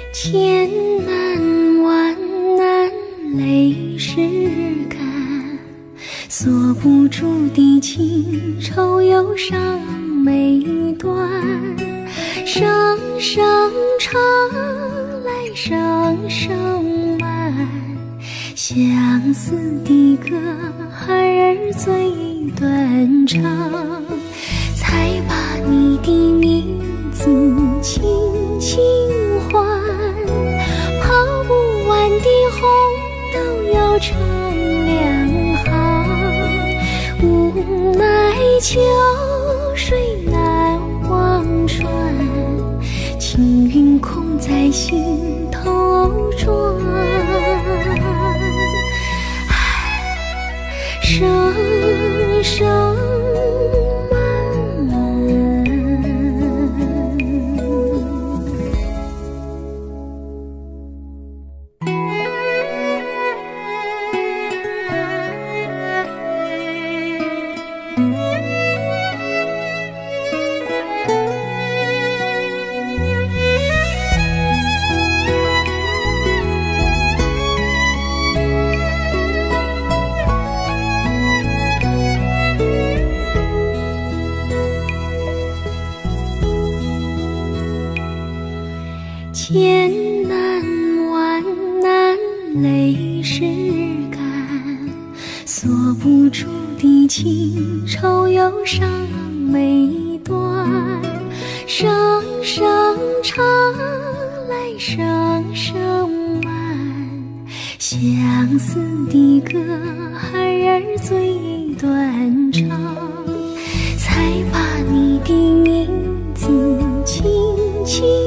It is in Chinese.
千难万难泪湿干，锁不住的情愁忧伤没断。声声长来声声慢，相思的歌儿最断肠。才把你的名字轻轻唤，泡不完的红豆又成两行。无奈秋水难忘川，青云空在心头转。声声千难万难泪湿干，锁不住的情愁忧伤没断。声声长来声声慢，相思的歌儿最断肠。才把你的名字轻轻